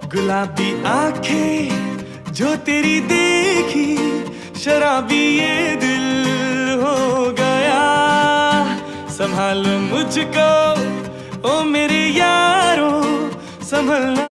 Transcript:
गुलाबी आंखें जो तेरी देखी, शराबी ये दिल हो गया। संभालो मुझको ओ मेरे यारो, संभलना।